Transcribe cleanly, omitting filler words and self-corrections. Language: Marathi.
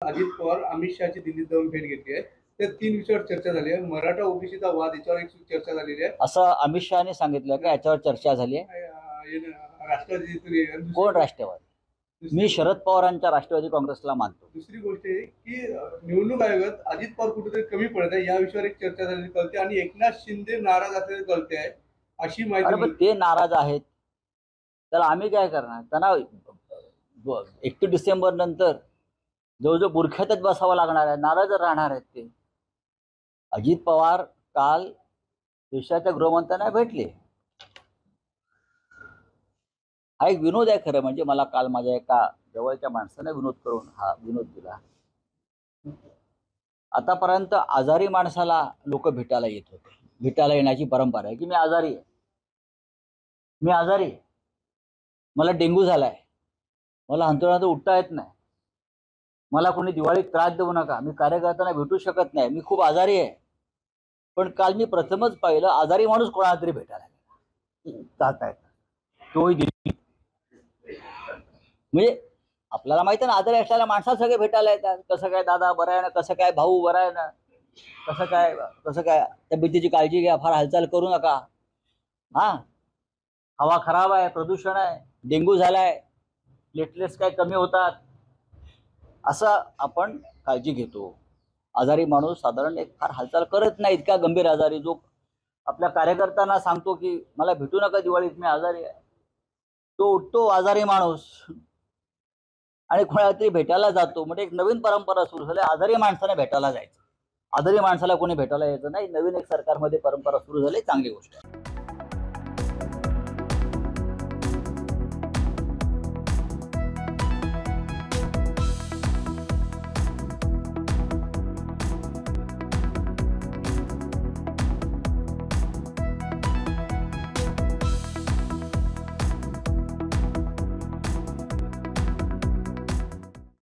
अजित पवार अमित शहाची दिल्लीत जाऊन भेट घेतली आहे. त्या 3 विषयावर चर्चा झाली आहे. मराठा ओबीसीचा वाद याच्यावर एक चर्चा झालेली आहे. असं अमित शहाने सांगितलं का याच्यावर चर्चा झाली आहे? राष्ट्रवादी कोण राष्ट्रवादी? मी शरद पवारांच्या राष्ट्रवादी काँग्रेसला मानतो. दुसरी गोष्ट आहे की निवडणूक आयोगात अजित पवार कुठेतरी कमी पडत आहे या विषयावर एक चर्चा झालेली कळते आणि एकनाथ शिंदे नाराज असल्याचे कळते आहे अशी माहिती. ते नाराज आहेत तर आम्ही काय करणार? त्यांना 31 डिसेंबर नंतर जवळजवळ बुरख्यातच बसावं लागणार आहे, नाराज राहणार आहेत ते. अजित पवार काल देशाच्या गृहमंत्र्यांना भेटले. हा एक विनोद आहे खरं म्हणजे. मला काल माझ्या एका जवळच्या माणसाने विनोद करून हा विनोद दिला. आतापर्यंत आजारी माणसाला लोक भेटायला येत होते. भेटायला येण्याची परंपरा आहे की मी आजारी आहे, मी आजारी आहे, मला डेंग्यू झालाय, मला अंतराळात उठता येत नाही, मला कोणी दिवाळीत त्रास देऊ नका, मी कार्यकर्त्यांना भेटू शकत नाही, मी खूप आजारी आहे. पण काल मी प्रथमच पाहिलं आजारी माणूस कोणाला तरी भेटायला गेला जात आहे, तोही दिल्ली. म्हणजे आपल्याला माहिती आहे ना, आजारी असलेल्या माणसाला सगळे भेटायला येतात. कसं काय दादा बरं आहे ना, कसं काय भाऊ बरं आहे ना, कसं काय तब्येतीची काळजी घ्या, फार हालचाल करू नका, हा हवा खराब आहे, प्रदूषण आहे, डेंग्यू झालाय, प्लेटलेट्स काय कमी होतात, असं आपण काळजी घेतो. आजारी माणूस साधारण एक फार हालचाल करत नाही, इतका गंभीर आजारी जो आपल्या कार्यकर्त्यांना सांगतो की मला भेटू नका दिवाळीत, मी आजारी आहे, तो उठतो आजारी माणूस आणि कोणाला तरी भेटायला जातो. म्हणजे एक नवीन परंपरा सुरू झाली, आजारी माणसाने भेटायला जायचं. आजारी माणसाला कोणी भेटायला यायचं नाही. नवीन एक सरकारमध्ये परंपरा सुरू झाली, चांगली गोष्ट आहे.